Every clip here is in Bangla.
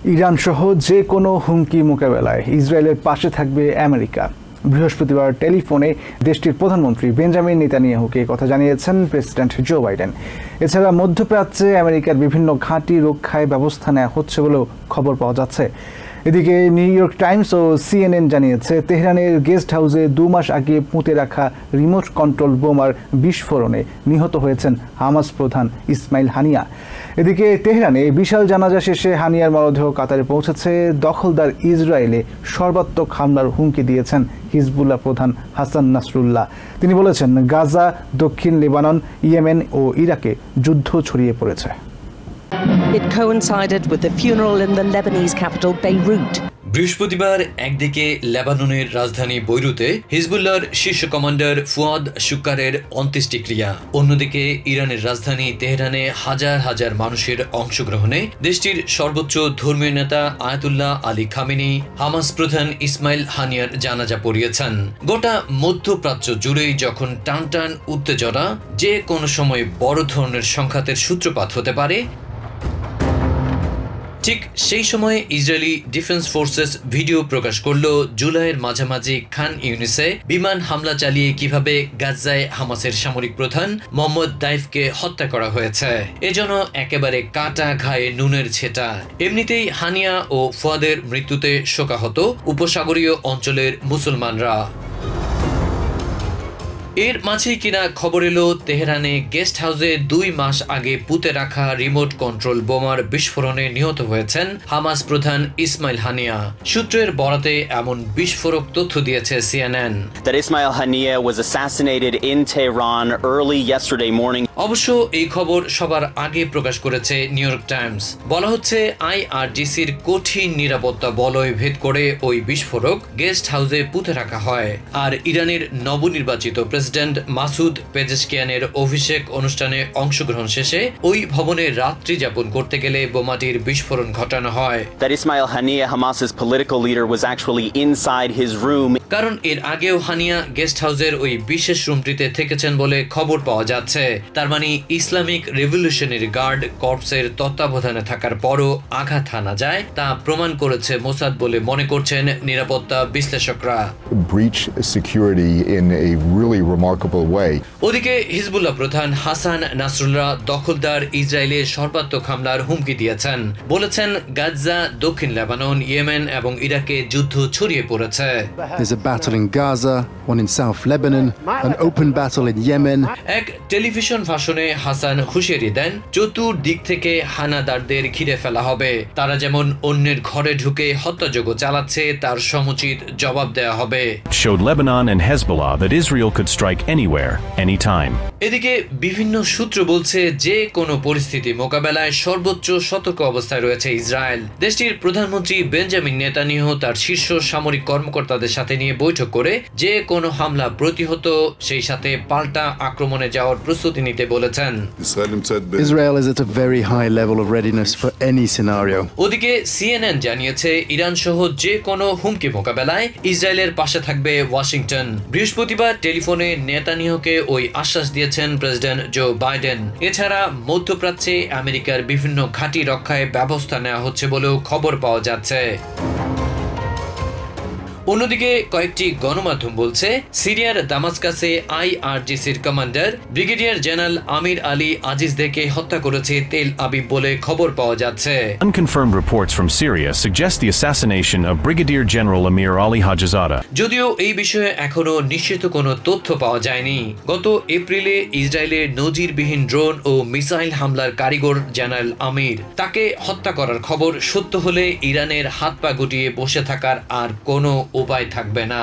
ইরান সহ যে কোনো হুমকি মোকাবেলায় ইসরায়েলের পাশে থাকবে আমেরিকা। বৃহস্পতিবার টেলিফোনে দেশটির প্রধানমন্ত্রী বেঞ্জামিন নেতানিয়াহুকে কথা জানিয়েছেন প্রেসিডেন্ট জো বাইডেন। এছাড়া মধ্যপ্রাচ্যে আমেরিকার বিভিন্ন ঘাঁটি রক্ষায় ব্যবস্থা নেওয়া হচ্ছে বলেও খবর পাওয়া যাচ্ছে। এদিকে নিউ ইয়র্ক টাইমস ও CNN জানিয়েছে, তেহরানের গেস্ট হাউসে 2 মাস আগে পুঁতে রাখা রিমোট কন্ট্রোল বোমার বিস্ফোরণে নিহত হয়েছেন হামাস প্রধান ইসমাইল হানিয়া। এদিকে তেহরানে বিশাল জানাজা শেষে হানিয়ার মরদেহ কাতারে পৌঁছেছে। দখলদার ইসরায়েলে সর্বাত্মক হামলার হুমকি দিয়েছেন হিজবুল্লাহ প্রধান হাসান নাসরুল্লাহ। তিনি বলেছেন, গাজা, দক্ষিণ লেবানন, ইয়েমেন ও ইরাকে যুদ্ধ ছড়িয়ে পড়েছে। It coincided with the funeral in the Lebanese capital Beirut. বৃহস্পতিবার একদিকে লেবাননের রাজধানী বৈরুতে হিজবুল্লাহর শীর্ষ কমান্ডার ফুয়াদ শুক্কারের অন্ত্যেষ্টিক্রিয়া, অন্যদিকে ইরানের রাজধানী তেহরানে হাজার হাজার মানুষের অংশগ্রহণে দেশটির সর্বোচ্চ ধর্মীয় নেতা আয়াতুল্লাহ আলী খামেনি হামাস প্রধান ইসমাইল হানিয়ার জানাজা পড়িয়েছেন। গোটা মধ্যপ্রাচ্য জুড়েই যখন টান টান উত্তেজনা, যে কোনো সময় বড় ধরনের সংঘাতের সূত্রপাত হতে পারে, ঠিক সেই সময় ইসরায়েলি ডিফেন্স ফোর্সেস ভিডিও প্রকাশ করলো জুলাইয়ের মাঝামাঝি খান ইউনিসে বিমান হামলা চালিয়ে কিভাবে গাজায় হামাসের সামরিক প্রধান মোহাম্মদ দাইফকে হত্যা করা হয়েছে। এজন্য একেবারে কাটা ঘায়ে নুনের ছেটা। এমনিতেই হানিয়া ও ফুয়াদের মৃত্যুতে শোকাহত উপসাগরীয় অঞ্চলের মুসলমানরা। এর মাঝেই কিনা খবর এলো, তেহরানে গেস্ট হাউসে 2 মাস আগে পুঁতে রাখা রিমোট কন্ট্রোল বোমার বিস্ফোরণে নিহত হয়েছেন হামাস প্রধান ইসমাইল হানিয়া। সূত্রের বরাতে এমন বিস্ফোরক তথ্য দিয়েছে CNN। That Ismail Haniya was assassinated in Tehran early yesterday morning. অবশ্য এই খবর সবার আগে প্রকাশ করেছে নিউ ইয়র্ক টাইমস। বলা হচ্ছে, IRGCর কঠিন নিরাপত্তা বলয় ভেদ করে ওই বিস্ফোরক গেস্ট হাউসে পুঁতে রাখা হয়। আর ইরানের নবনির্বাচিত প্রেসিডেন্ট মাসুদ পেজেশকিয়ানের অভিষেক অনুষ্ঠানে অংশগ্রহণ শেষে ওই ভবনে রাত্রি যাপন করতে গেলে বোমাটির বিস্ফোরণ ঘটানো হয়। That Ismail Haniya, Hamas's political leader, was actually inside his room. কারণ এর আগেও হানিয়া গেস্ট হাউসের ওই বিশেষ রুমটিতে থেকেছেন বলে খবর পাওয়া যাচ্ছে। তার মানে ইসলামিক রেভলিউশনারি গার্ড কর্পসের তত্ত্বাবধানে থাকার পরও আঘাত হানা যায়, তা প্রমাণ করেছে মোসাদ বলে মনে করছেন নিরাপত্তা বিশ্লেষকরা। Breach security in a really remarkable way. ওদিকে হিজবুল্লাহ প্রধান হাসান নাসরুল্লাহ দখলদার ইসরায়েলে সর্বাত্মক হামলার হুমকি দিয়েছেন। বলেছেন, গাজা, দক্ষিণ লেবানন, ইয়েমেন এবং ইরাকে যুদ্ধ ছড়িয়ে পড়েছে। There's a battle in Gaza, one in South Lebanon, an open battle in Yemen. এক টেলিভিশন ভাষণে হাসান হুঁশিয়ারি দেন, চতুর্দিক থেকে হানাদারদের ঘিরে ফেলা হবে। তারা যেমন অন্যের ঘরে ঢুকে হত্যাযজ্ঞ চালাচ্ছে, তার সমুচিত জবাব দেওয়া হবে। Showed Lebanon and Hezbollah that Israel could strike anywhere, anytime. এদিকে বিভিন্ন সূত্র বলছে, যে কোনো পরিস্থিতি মোকাবেলায় সর্বোচ্চ সতর্ক অবস্থায় রয়েছে ইসরায়েল। দেশটির প্রধানমন্ত্রী বেঞ্জামিন নেতানিয়াহু তার শীর্ষ সামরিক কর্মকর্তাদের সাথে নিয়ে বৈঠক করে যে কোনো হামলা প্রতিহত, সেই সাথে পাল্টা আক্রমণে যাওয়ার প্রস্তুতি নিতে বলেছেন। Israel is at a very high level of readiness for any scenario. ওদিকে CNN জানিয়েছে, ইরান সহ যে কোনো হুমকি মোকাবেলায় ইসরায়েলের পাশে থাকবে ওয়াশিংটন। বৃহস্পতিবার টেলিফোনে নেতানিয়াহুকে ওই আশ্বাস দিয়েছেন প্রেসিডেন্ট জো বাইডেন। এছাড়া মধ্যপ্রাচ্যে আমেরিকার বিভিন্ন ঘাঁটি রক্ষায় ব্যবস্থা নেওয়া হচ্ছে বলেও খবর পাওয়া যাচ্ছে। অন্যদিকে কয়েকটি গণমাধ্যম বলছে, সিরিয়ার দামাস্কাসে IRGCর commander brigadier general Amir Ali আজিজদেরকে হত্যা করেছে তেল আবিব বলে খবর পাওয়া যাচ্ছে। Unconfirmed reports from Syria suggest the assassination of Brigadier General Amir Ali Hajizada. যদিও এই বিষয়ে এখনো নিশ্চিত কোনো তথ্য পাওয়া যায়নি। গত এপ্রিলে ইসরায়েলের নজিরবিহীন ড্রোন ও মিসাইল হামলার কারিগর জেনারেল আমির, তাকে হত্যা করার খবর সত্য হলে ইরানের হাত পা গুটিয়ে বসে থাকার আর কোনো উপায় থাকবে না।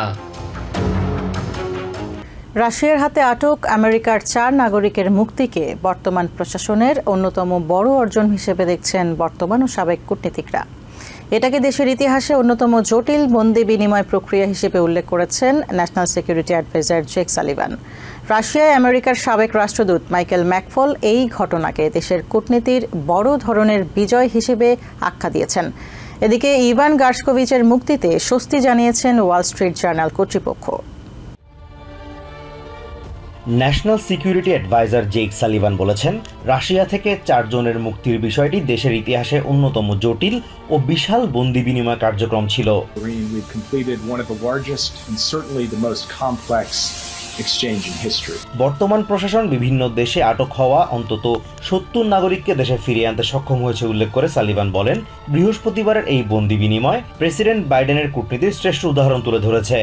রাশিয়ার হাতে আটক আমেরিকার 4 নাগরিকের মুক্তিকে বর্তমান প্রশাসনের অন্যতম বড় অর্জন হিসেবে দেখছেন বর্তমান ও সাবেক কূটনীতিকরা। এটাকে দেশের ইতিহাসে অন্যতম জটিল বন্দি বিনিময় প্রক্রিয়া হিসেবে উল্লেখ করেছেন national security adviser Jake Sullivan. রাশিয়ায় আমেরিকার সাবেক রাষ্ট্রদূত মাইকেল ম্যাকফল এই ঘটনাকে দেশের কূটনীতির বড় ধরনের বিজয় হিসেবে আখ্যা দিয়েছেন। এদিকে ইভান গার্শকোভিচের মুক্তিতে স্বস্তি জানিয়েছেন ওয়াল স্ট্রিট জার্নাল কর্তৃপক্ষ। National security adviser Jake Sullivan বলেছেন, রাশিয়া থেকে 4 জনের মুক্তির বিষয়টি দেশের ইতিহাসে অন্যতম জটিল ও বিশাল বন্দি বিনিময় কার্যক্রম ছিল। বর্তমান প্রশাসন বিভিন্ন দেশে আটক হওয়া অন্তত 70 নাগরিককে দেশে ফিরিয়ে আনতে সক্ষম হয়েছে উল্লেখ করে সালিভান বলেন, বৃহস্পতিবারের এই বন্দি বিনিময় প্রেসিডেন্ট বাইডেনের কূটনীতির শ্রেষ্ঠ উদাহরণ তুলে ধরেছে।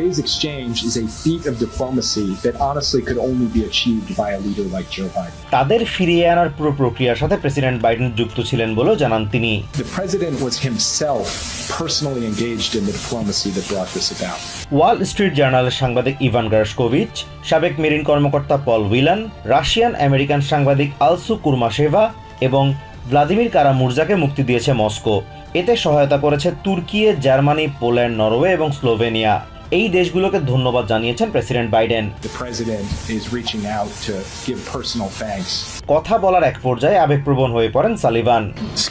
তাদের ফিরিয়ে আনার পুরো প্রক্রিয়ার সাথে প্রেসিডেন্ট বাইডেন যুক্ত ছিলেন বলেও জানান তিনি। ওয়াল স্ট্রিট জার্নালের সাংবাদিক ইভান গার্শকোভিচ, সাবেক মেরিন কর্মকর্তা পল উইলান, রাশিয়ান আমেরিকান সাংবাদিক আলসু কুরমাশেভা এবং ভ্লাদিমির কারামুর্জাকে মুক্তি দিয়েছে মস্কো। এতে সহায়তা করেছে তুর্কি, জার্মানি, পোল্যান্ড, নরওয়ে এবং স্লোভেনিয়া। এই দেশগুলোকে ধন্যবাদ জানিয়েছেন প্রেসিডেন্ট বাইডেন। কথা বলার এক পর্যায়ে আবেগপ্রবণ হয়ে পড়েন Sullivan.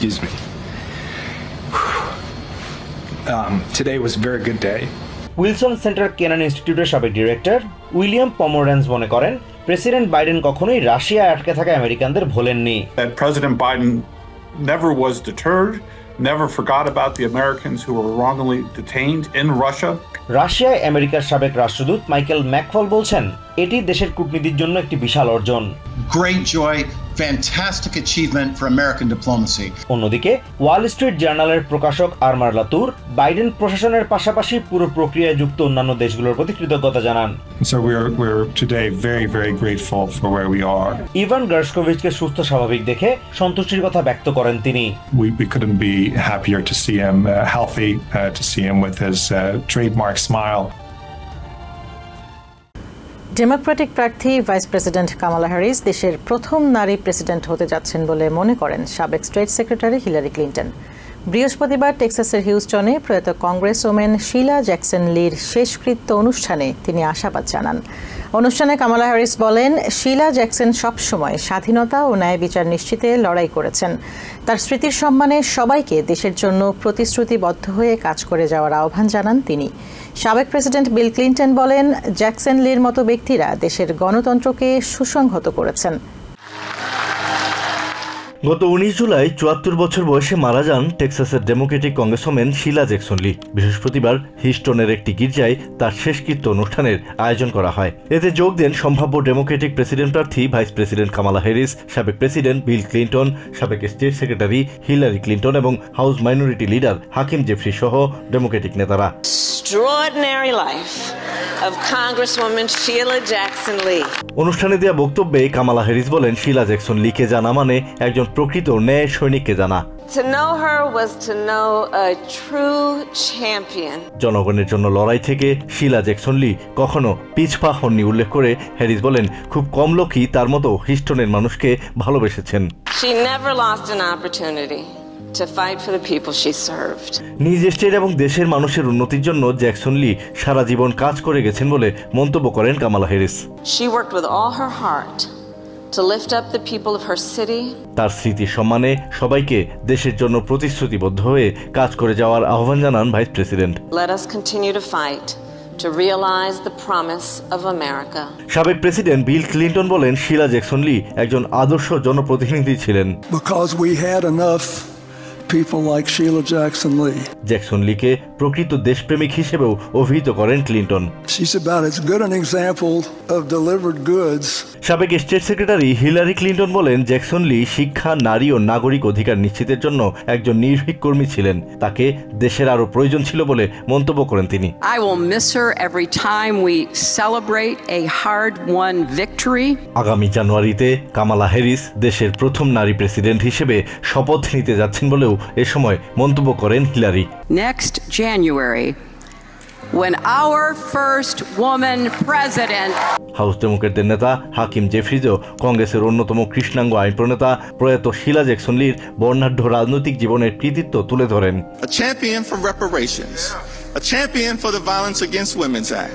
Today was a very good day. Wilson Center Kennan ইনস্টিটিউটের সাবেক ডিরেক্টর উইলিয়াম পমোরেন্স মনে করেন, প্রেসিডেন্ট বাইডেন কখনোই রাশিয়ায় আটকে থাকা আমেরিকানদের ভোলেননি। President Biden never was deterred, never forgot about the Americans who were wrongly detained in Russia. রাশিয়ায় আমেরিকার সাবেক রাষ্ট্রদূত মাইকেল ম্যাকফল বলছেন, এটি দেশের কূটনীতির জন্য একটি বিশাল অর্জন। Great joy, fantastic achievement for American diplomacy. অন্যদিকে ওয়াল স্ট্রিট জার্নালের প্রকাশক আরমার লাতুর বাইডেন প্রশাসনের পাশাপাশি পুরো প্রক্রিয়ায় যুক্ত অন্যান্য দেশগুলোর প্রতি কৃতজ্ঞতা জানান। So we're today very grateful for where we are. Evan গার্শকোভিচকে সুস্থ স্বাভাবিক দেখে সন্তুষ্টির কথা ব্যক্ত করেন তিনি। We couldn't be happier to see him healthy, to see him with his trademark smile. Democratic প্রার্থী ভাইস প্রেসিডেন্ট কামালা হ্যারিস দেশের প্রথম নারী প্রেসিডেন্ট হতে যাচ্ছেন বলে মনে করেন সাবেক স্টেট সেক্রেটারি হিলারি ক্লিন্টন। বৃহস্পতিবার টেক্সাসের হিউস্টনে প্রয়াত কংগ্রেস ওমেন শিলা জ্যাকসন লির শেষকৃত্য অনুষ্ঠানে তিনি আশাবাদ জানান। অনুষ্ঠানে কামালা হ্যারিস বলেন, শিলা জ্যাকসন সবসময় স্বাধীনতা ও ন্যায় বিচার নিশ্চিতে লড়াই করেছেন। তার স্মৃতির সম্মানে সবাইকে দেশের জন্য প্রতিশ্রুতিবদ্ধ হয়ে কাজ করে যাওয়ার আহ্বান জানান তিনি। সাবেক প্রেসিডেন্ট বিল ক্লিন্টন বলেন, জ্যাকসন লির মতো ব্যক্তিরা দেশের গণতন্ত্রকে সুসংহত করেছেন। গত 19 জুলাই 74 বছর বয়সে মারা যান টেক্সাসের Democratic congressman Sheila Jackson Lee. বৃহস্পতিবার হিউস্টনের একটি গির্জায় তার শেষকৃত্য অনুষ্ঠানের আয়োজন করা হয়। এতে যোগ দেন সম্ভাব্য ডেমোক্রেটিক প্রেসিডেন্ট প্রার্থী ভাইস প্রেসিডেন্ট কামালা হ্যারিস, সাবেক প্রেসিডেন্ট বিল ক্লিন্টন, সাবেক স্টেট সেক্রেটারি হিলারি ক্লিন্টন এবং House minority leader Hakeem Jeffrey সহ ডেমোক্রেটিক নেতারা। Extraordinary life of Congresswoman Sheila Jackson Lee. অনুষ্ঠানে দেওয়া বক্তব্যে কামালা হ্যারিস বলেন, শিলা জ্যাকসন লিকে জানা মানে একজন প্রকৃত ন্যায় সৈনিককে জানা। To know her was to know a true champion. জনগণের জন্য লড়াই থেকে শিলা জ্যাকসন লি কখনো পিছপা হননি উল্লেখ করে হ্যারিস বলেন, খুব কম লোকই তার মতো হিউস্টনের মানুষকে ভালোবেসেছেন। She never lost an opportunity to fight for the people she served. নিজ স্টেট এবং দেশের মানুষের উন্নতির জন্য জ্যাকসন লি সারা জীবন কাজ করে গেছেন বলে মন্তব্য করেন Kamala Harris. She worked with all her heart to lift up the people of her city. তার স্মৃতির সম্মানে সবাইকে দেশের জন্য প্রতিশ্রুতিবদ্ধ হয়ে কাজ করে যাওয়ার আহ্বান জানান vice president. Let us continue to fight to realize the promise of America. সাবেক প্রেসিডেন্ট বিল ক্লিন্টন বলেন, শিলা জ্যাকসন লি একজন আদর্শ জনপ্রতিনিধি ছিলেন। Because we had enough people like Sheila Jackson Lee. Jackson লিকে প্রকৃত দেশপ্রেমিক হিসেবেও অভিহিত করেন Clinton. She's about as good an example of delivered goods. সাবেক স্টেট সেক্রেটারি হিলারি ক্লিন্টন বলেন, জ্যাকসন লি শিক্ষা, নারী ও নাগরিক অধিকার নিশ্চিতের জন্য একজন নির্ভীক কর্মী ছিলেন। তাকে দেশের আরো প্রয়োজন ছিল বলে মন্তব্য করেন তিনি। I will miss her every time we celebrate a hard-won victory. আগামী জানুয়ারিতে কামালা হ্যারিস দেশের প্রথম নারী প্রেসিডেন্ট হিসেবে শপথ নিতে যাচ্ছেন বলেও এ সময় মন্তব্য করেন Hillary. Next January, when our first woman president. House ডেমোক্রেটদের নেতা হাকিম জেফরিজও কংগ্রেসের অন্যতম কৃষ্ণাঙ্গ আইন প্রণেতা প্রয়াত শিলা জ্যাকসন লির বর্ণাঢ্য রাজনৈতিক জীবনের কৃতিত্ব তুলে ধরেন। A champion for reparations, a champion for the Violence Against Women's Act.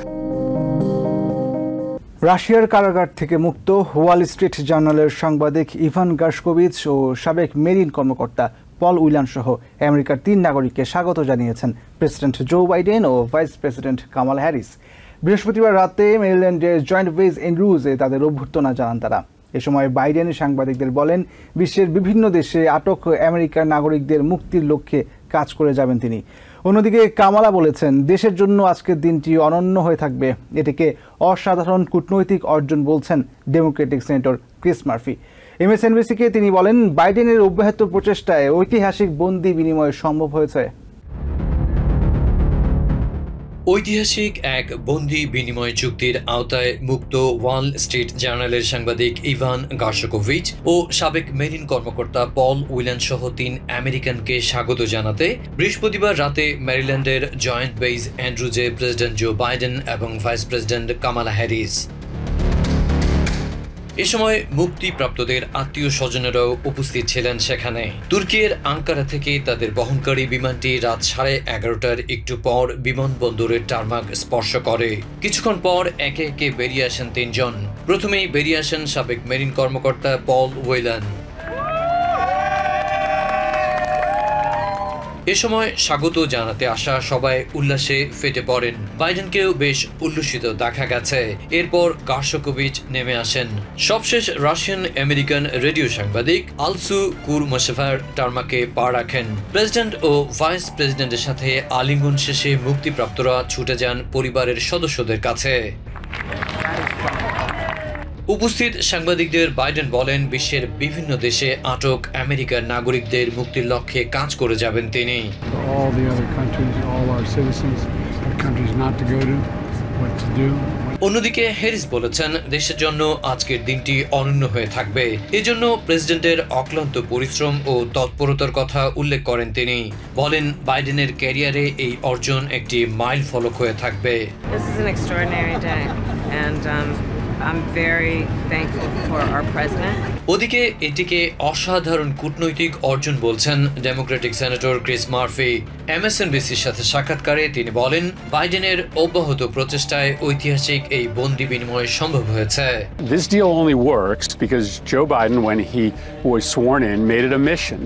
রাশিয়ার কারাগার থেকে মুক্ত ওয়াল স্ট্রিট জার্নালের সাংবাদিক ইভান গার্শকোভিচ ও সাবেক মেরিন কর্মকর্তা পল উইলান সহ আমেরিকার 3 নাগরিককে স্বাগত জানিয়েছেন প্রেসিডেন্ট জো বাইডেন ও ভাইস প্রেসিডেন্ট কামালা হ্যারিস। বৃহস্পতিবার রাতে মেরিল্যান্ডের জয়েন্ট বেস এন্ড্রুজে তাদের অভ্যর্থনা জানান তারা। এ সময় বাইডেন সাংবাদিকদের বলেন, বিশ্বের বিভিন্ন দেশে আটক আমেরিকার নাগরিকদের মুক্তির লক্ষ্যে কাজ করে যাবেন তিনি। অন্যদিকে কামালা বলেছেন, দেশের জন্য আজকের দিনটি অনন্য হয়ে থাকবে। এটিকে অসাধারণ কূটনৈতিক অর্জন বলছেন ডেমোক্রেটিক সেনেটর ক্রিস মার্ফি। MSNBCকে তিনি বলেন, বাইডেনের অব্যাহত প্রচেষ্টায় ঐতিহাসিক বন্দি বিনিময় সম্ভব হয়েছে। ঐতিহাসিক এক বন্দি বিনিময় চুক্তির আওতায় মুক্ত ওয়াল স্ট্রিট জার্নালের সাংবাদিক ইভান গার্শকোভিচ ও সাবেক মেরিন কর্মকর্তা পল উইলান সহ 3 আমেরিকানকে স্বাগত জানাতে বৃহস্পতিবার রাতে ম্যারিল্যান্ডের জয়েন্ট বেস অ্যান্ড্রুজে প্রেসিডেন্ট জো বাইডেন এবং ভাইস প্রেসিডেন্ট কামালা হ্যারিস। এ সময় মুক্তিপ্রাপ্তদের আত্মীয় স্বজনেরাও উপস্থিত ছিলেন সেখানে। তুর্কির আঙ্কারা থেকে তাদের বহনকারী বিমানটি রাত 11:30টার একটু পর বিমানবন্দরের টারমাক স্পর্শ করে। কিছুক্ষণ পর একে একে বেরিয়ে আসেন 3 জন। প্রথমেই বেরিয়ে আসেন সাবেক মেরিন কর্মকর্তা পল উইলান। এ সময় স্বাগত জানাতে আসা সবাই উল্লাসে ফেটে পড়েন। বাইডেনকেও বেশ উল্লসিত দেখা গেছে। এরপর গার্শকোভিচ নেমে আসেন। সবশেষ রাশিয়ান আমেরিকান রেডিও সাংবাদিক আলসু কুরমাশেভার টারমাকে পা রাখেন। প্রেসিডেন্ট ও ভাইস প্রেসিডেন্টের সাথে আলিঙ্গন শেষে মুক্তিপ্রাপ্তরা ছুটে যান পরিবারের সদস্যদের কাছে। উপস্থিত সাংবাদিকদের বাইডেন বলেন, বিশ্বের বিভিন্ন দেশে আটক আমেরিকার নাগরিকদের মুক্তির লক্ষ্যে কাজ করে যাবেন তিনি। অন্যদিকে হ্যারিস বলেছেন, দেশের জন্য আজকের দিনটি অনন্য হয়ে থাকবে। এজন্য প্রেসিডেন্টের অক্লান্ত পরিশ্রম ও তৎপরতার কথা উল্লেখ করেন তিনি। বলেন, বাইডেনের ক্যারিয়ারে এই অর্জন একটি মাইল ফলক হয়ে থাকবে। I'm very thankful for our president. ওদিকে এটিকে অসাধারণ কূটনৈতিক অর্জন বলছেন ডেমোক্রেটিক সেনেটর ক্রিস মার্ফি। MSNBCর সাথে সাক্ষাৎকারে তিনি বলেন, বাইডেনের অব্যাহত প্রচেষ্টায় ঐতিহাসিক এই বন্দি বিনিময় সম্ভব হয়েছে। This deal only works because Joe Biden, when he was sworn in, made it a mission.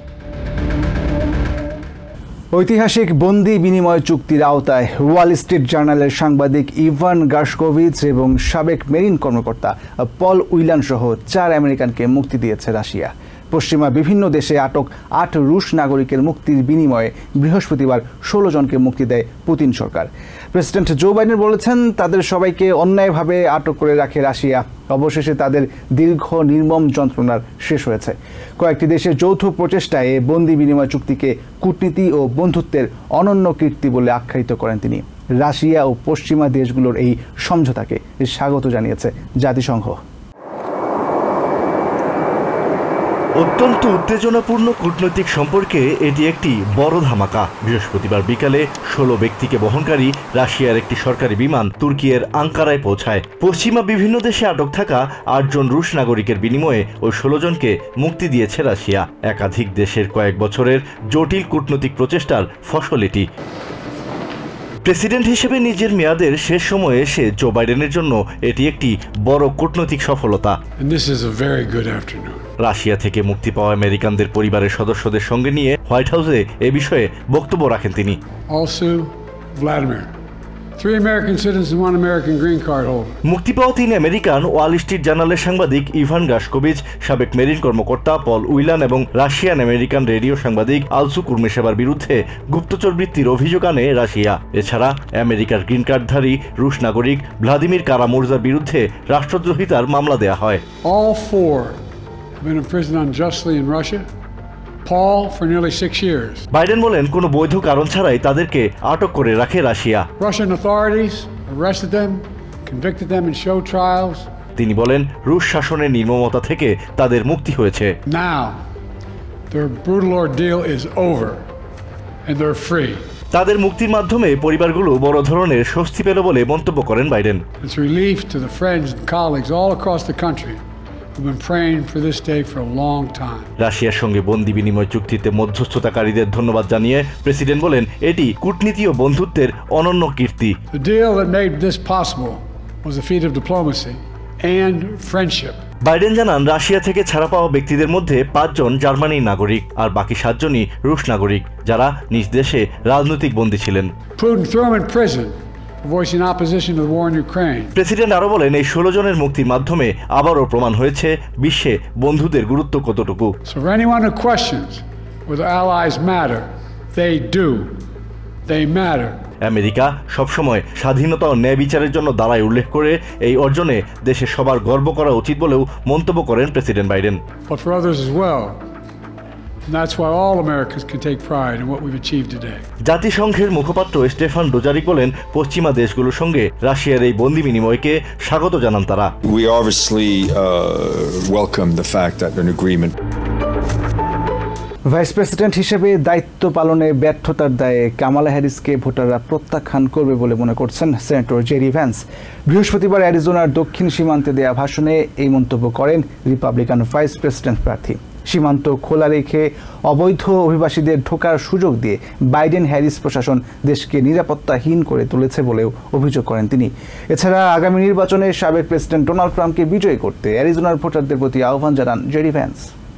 ঐতিহাসিক বন্দি বিনিময় চুক্তির আওতায় ওয়াল স্ট্রিট জার্নালের সাংবাদিক ইভান গার্শকোভিচ এবং সাবেক মেরিন কর্মকর্তা পল উইলান সহ 4 আমেরিকানকে মুক্তি দিয়েছে রাশিয়া। পশ্চিমা বিভিন্ন দেশে আটক 8 রুশ নাগরিকের মুক্তির বিনিময়ে বৃহস্পতিবার 16 জনকে মুক্তি দেয় পুতিন সরকার। প্রেসিডেন্ট জো বাইডেন বলেছেন, তাদের সবাইকে অন্যায়ভাবে আটক করে রাখে রাশিয়া। অবশেষে তাদের দীর্ঘ নির্মম যন্ত্রণার শেষ হয়েছে। কয়েকটি দেশের যৌথ প্রচেষ্টায় এই বন্দি বিনিময় চুক্তিকে কূটনীতি ও বন্ধুত্বের অনন্য কীর্তি বলে আখ্যায়িত করেন তিনি। রাশিয়া ও পশ্চিমা দেশগুলোর এই সমঝোতাকে স্বাগত জানিয়েছে জাতিসংঘ। অত্যন্ত উত্তেজনাপূর্ণ কূটনৈতিক সম্পর্কে এটি একটি বড় ধামাকা। বৃহস্পতিবার বিকালে 16 ব্যক্তিকে বহনকারী রাশিয়ার একটি সরকারি বিমান তুর্কির আঙ্কারায় পৌঁছায়। পশ্চিমা বিভিন্ন দেশে আটক থাকা 8 জন রুশ নাগরিকের বিনিময়ে ওই 16 জনকে মুক্তি দিয়েছে রাশিয়া। একাধিক দেশের কয়েক বছরের জটিল কূটনৈতিক প্রচেষ্টার ফসল এটি। প্রেসিডেন্ট হিসেবে নিজের মেয়াদের শেষ সময়ে এসে জো বাইডেনের জন্য এটি একটি বড় কূটনৈতিক সফলতা। রাশিয়া থেকে মুক্তি পাওয়া আমেরিকানদের পরিবারের সদস্যদের সঙ্গে নিয়ে হোয়াইট হাউসে এ বিষয়ে বক্তব্য রাখেন তিনি। মুক্তি পাওয়া 3 আমেরিকান ওয়াল স্ট্রিট জার্নালের সাংবাদিক ইভান গার্শকোভিচ, সাবেক মেরিন কর্মকর্তা পল উইলান এবং রাশিয়ান আমেরিকান রেডিও সাংবাদিক আলসু কুরমেশেভার বিরুদ্ধে গুপ্তচর বৃত্তির অভিযোগ আনে রাশিয়া। এছাড়া আমেরিকার গ্রিন কার্ডধারী রুশ নাগরিক ভ্লাদিমির কারামুর্জার বিরুদ্ধে রাষ্ট্রদ্রোহিতার মামলা দেয়া হয়। All 4 have been imprisoned unjustly in Russia. Paul for nearly 6 years. Biden বলেন, কোনো বৈধ কারণ ছাড়াই তাদেরকে আটক করে রাখে Russia. Russian authorities arrested them, convicted them in show trials. তিনি বলেন, রুশ শাসনের নির্মমতা থেকে তাদের মুক্তি হয়েছে। Now their brutal ordeal is over and they're free. তাদের মুক্তির মাধ্যমে পরিবারগুলো বড় ধরনের স্বস্তি পেল বলে মন্তব্য করেন Biden. It's relief to the friends and colleagues all across the country who've been praying for this day for a long time. রাশিয়ার সঙ্গে বন্দি বিনিময় চুক্তিতে মধ্যস্থতাকারীদের ধন্যবাদ জানিয়ে প্রেসিডেন্ট বলেন, এটি কূটনীতি ও বন্ধুত্বের অনন্য কীর্তি। The deal that made this possible was a feat of diplomacy and friendship. Biden জানান, রাশিয়া থেকে ছাড়া পাওয়া ব্যক্তিদের মধ্যে 5 জন জার্মানির নাগরিক আর বাকি 7 জনই রুশ নাগরিক, যারা নিজ দেশে রাজনৈতিক বন্দী ছিলেন। Putin threw him in prison for voicing opposition to the war in Ukraine. President আরো বলেন এই 16 জনের মুক্তির মাধ্যমে আবারও প্রমাণ হয়েছে বিশ্বে বন্ধুদের গুরুত্ব কতটুকু। So for anyone who questions whether allies matter, they do. They matter. America সবসময় স্বাধীনতা ও ন্যায় বিচারের জন্য দাঁড়ায় উল্লেখ করে এই অর্জনে দেশের সবার গর্ব করা উচিত বলেও মন্তব্য করেন president Biden. But for others as well. And that's why all Americans can take pride in what we've achieved today. জাতিসংঘের মুখপাত্র স্টেফান ডুজারিক বলেন পশ্চিমা দেশগুলোর সঙ্গে রাশিয়ার এই বন্দি বিনিময়কে স্বাগত জানান তারা। We obviously welcome the fact that an agreement. Vice president হিসেবে দায়িত্ব পালনে ব্যর্থতার দায়ে কামালা হ্যারিসকে ভোটাররা প্রত্যাখ্যান করবে বলে মনে করছেন সেনেটর জেডি ভ্যান্স। বৃহস্পতিবার অ্যারিজোনার দক্ষিণ সীমান্তে দেয়া ভাষণে এই মন্তব্য করেন রিপাবলিকান ভাইস প্রেসিডেন্ট প্রার্থী। সীমান্ত খোলা রেখে অবৈধ অভিবাসীদের ঢোকার সুযোগ দিয়ে বাইডেন হ্যারিস প্রশাসন দেশকে নিরাপত্তাহীন করে তুলেছে বলেও অভিযোগ করেন তিনি। এছাড়া আগামী নির্বাচনে সাবেক প্রেসিডেন্ট ডোনাল্ড ট্রাম্পকে বিজয়ী করতে অ্যারিজোনার ভোটারদের প্রতি আহ্বান জানান জেডি ভ্যান্স।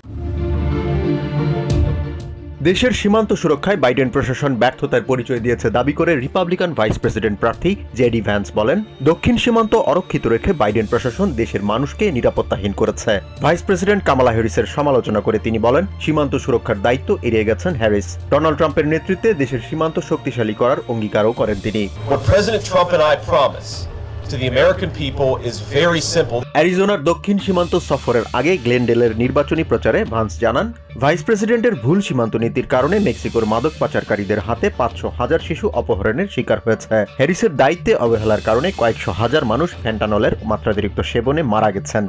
দেশের সীমান্ত সুরক্ষায় বাইডেন প্রশাসন ব্যর্থতার পরিচয় দিয়েছে দাবি করে রিপাবলিকান ভাইস প্রেসিডেন্ট প্রার্থী জেডি ভ্যান্স বলেন দক্ষিণ সীমান্ত অরক্ষিত রেখে বাইডেন প্রশাসন দেশের মানুষকে নিরাপত্তাহীন করেছে। ভাইস প্রেসিডেন্ট কামালা হ্যারিসের সমালোচনা করে তিনি বলেন সীমান্ত সুরক্ষার দায়িত্ব এড়িয়ে গেছেন হ্যারিস। ডোনাল্ড ট্রাম্পের নেতৃত্বে দেশের সীমান্ত শক্তিশালী করার অঙ্গীকারও করেন তিনি। অ্যারিজোনার দক্ষিণ সীমান্ত সফরের আগে গ্লেনডেলের নির্বাচনী প্রচারে ভান্স জানান ভাইস প্রেসিডেন্টের ভুল সীমান্ত নীতির কারণে মেক্সিকোর মাদক পাচারকারীদের হাতে 500,000 শিশু অপহরণের শিকার হয়েছে। হ্যারিসের দায়িত্বে অবহেলার কারণে কয়েকশো হাজার মানুষ ফ্যান্টানলের মাত্রাতিরিক্ত সেবনে মারা গেছেন।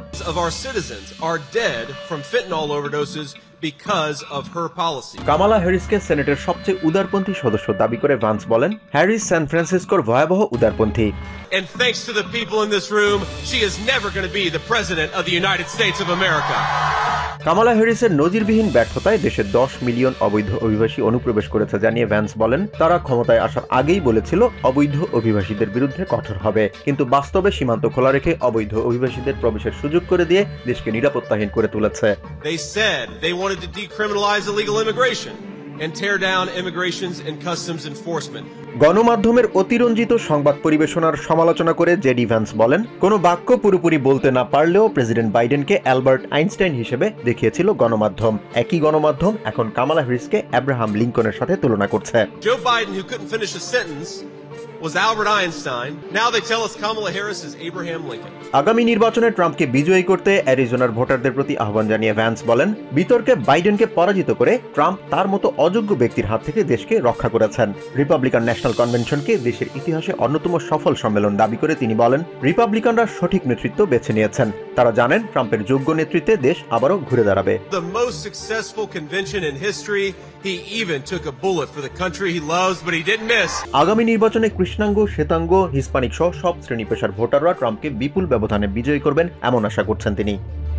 কামালা হ্যারিসকে সেনেটের সবচেয়ে উদারপন্থী সদস্য দাবি করে ভান্স বলেন হ্যারিস সান ফ্রান্সিসকোর ভয়াবহ উদারপন্থী। And thanks to the people in this room, she is never going to be the president of the United States of America. Kamala হ্যারিসের নজিরবিহীন ব্যর্থতায় দেশে 10 মিলিয়ন অবৈধ অভিবাসী অনুপ্রবেশ করেছে জানিয়ে ভ্যান্স বলেন তারা ক্ষমতায় আসার আগেই বলেছিল অবৈধ অভিবাসীদের বিরুদ্ধে কঠোর হবে, কিন্তু বাস্তবে সীমান্ত খোলা রেখে অবৈধ অভিবাসীদের প্রবেশের সুযোগ করে দিয়ে দেশকে নিরাপত্তাহীন করে তুলেছে। They said they wanted to decriminalize illegal immigration and tear down immigrations and customs enforcement. গণমাধ্যমের অতিরঞ্জিত সংবাদ পরিবেশনার সমালোচনা করে জেডি ভ্যান্স বলেন কোনো বাক্য পুরোপুরি বলতে না পারলেও প্রেসিডেন্ট বাইডেনকে অ্যালবার্ট আইনস্টাইন হিসেবে দেখিয়েছিল গণমাধ্যম। একই গণমাধ্যম এখন কামালা হ্যারিসকে আব্রাহাম লিঙ্কনের সাথে তুলনা করছে। Joe Biden, who couldn't finish a sentence, was Albert Einstein. Now they tell us Kamala Harris is Abraham Lincoln. আগামী নির্বাচনে ট্রাম্পকে বিজয়ী করতে অ্যারিজোনার ভোটারদের প্রতি আহ্বান জানিয়ে ভ্যান্স বলেন বিতর্কে বাইডেনকে পরাজিত করে ট্রাম্প তার মতো অযোগ্য ব্যক্তির হাত থেকে দেশকে রক্ষা করেছেন। রিপাবলিকান ন্যাশনাল কনভেনশনকে দেশের ইতিহাসে অন্যতম সফল সম্মেলন দাবি করে তিনি বলেন রিপাবলিকানরা সঠিক নেতৃত্ব বেছে নিয়েছেন, তারা জানেন ট্রাম্পের যোগ্য নেতৃত্বে দেশ আবারও ঘুরে দাঁড়াবে। The most successful convention in history. He even took a bullet for the country he loves, but he didn't miss. আগামী নির্বাচনে কৃষ্ণাঙ্গ, শ্বেতাঙ্গ, হিস্পানিক সহ সব শ্রেণী পেশার ভোটাররা ট্রাম্পকে বিপুল ব্যবধানে বিজয়ী করবেন এমন আশা করছেন তিনি।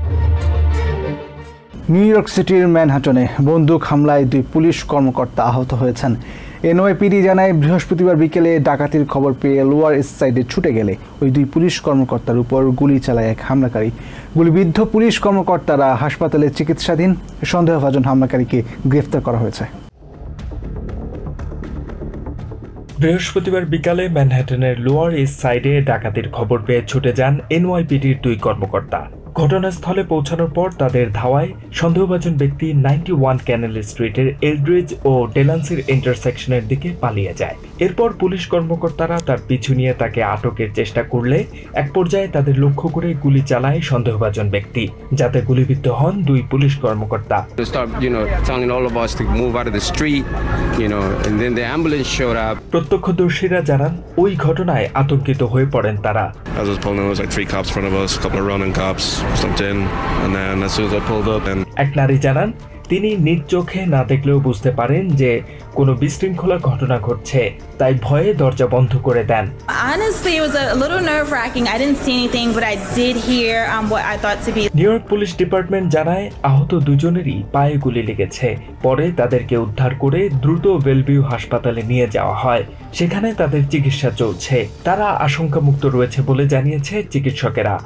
নিউ ইয়র্ক সিটির ম্যানহাটনে বন্দুক হামলায় 2 পুলিশ কর্মকর্তা আহত হয়েছেন। এনওয়াইপিডি জানায় বৃহস্পতিবার বিকেলে ডাকাতির খবর পেয়ে লোয়ার ইস্ট সাইডে ছুটে গেলে ওই 2 পুলিশ কর্মকর্তার উপর গুলি চালায় এক হামলাকারী। গুলিবিদ্ধ পুলিশ কর্মকর্তারা হাসপাতালে চিকিৎসাধীন। সন্দেহভাজন হামলাকারীকে গ্রেফতার করা হয়েছে। বৃহস্পতিবার বিকালে ম্যানহাটনের লোয়ার ইস্ট সাইডে ডাকাতির খবর পেয়ে ছুটে যান এনওয়াইপিডির 2 কর্মকর্তা। ঘটনাস্থলে পৌঁছানোর পর তাদের ধাওয়ায় সন্দেহভাজন ব্যক্তি 91 ক্যানেল স্ট্রিটের এলড্রিজ ও ডেলান্সির ইন্টারসেকশনের দিকে পালিয়ে যায়। এরপর পুলিশ কর্মকর্তারা তার পিছু নিয়ে তাকে আটকের চেষ্টা করলে এক পর্যায়ে তাদের লক্ষ্য করে গুলি চালায় সন্দেহভাজন ব্যক্তি, যাতে গুলিবিদ্ধ হন 2 পুলিশ কর্মকর্তা। প্রত্যক্ষদর্শীরা জানান ওই ঘটনায় আতঙ্কিত হয়ে পড়েন তারা। এক নারী জানান তিনি নিজ চোখে না দেখলেও বুঝতে পারেন যে কোনো বিশৃঙ্খলা ঘটনা ঘটছে, তাই ভয়ে দরজা বন্ধ করে দেন। নিউ ইয়র্ক পুলিশ ডিপার্টমেন্ট জানায় আহত 2 জনেরই পায়ে গুলি লেগেছে। পরে তাদেরকে উদ্ধার করে দ্রুত বেলভিউ হাসপাতালে নিয়ে যাওয়া হয়, সেখানে তাদের চিকিৎসা চলছে। তারা আশঙ্কামুক্ত রয়েছে বলে জানিয়েছে চিকিৎসকেরা।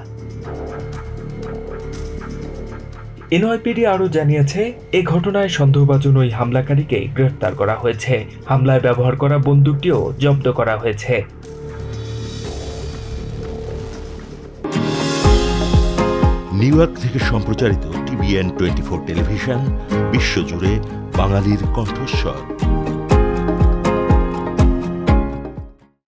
এনওয়াইপিডি আরও জানিয়েছে এ ঘটনায় সন্দেহভাজন ওই হামলাকারীকে গ্রেফতার করা হয়েছে। হামলায় ব্যবহার করা বন্দুকটিও জব্দ করা হয়েছে। নিউ ইয়র্ক থেকে সম্প্রচারিত TVN 24 টেলিভিশন বিশ্বজুড়ে বাঙালির কণ্ঠস্বর।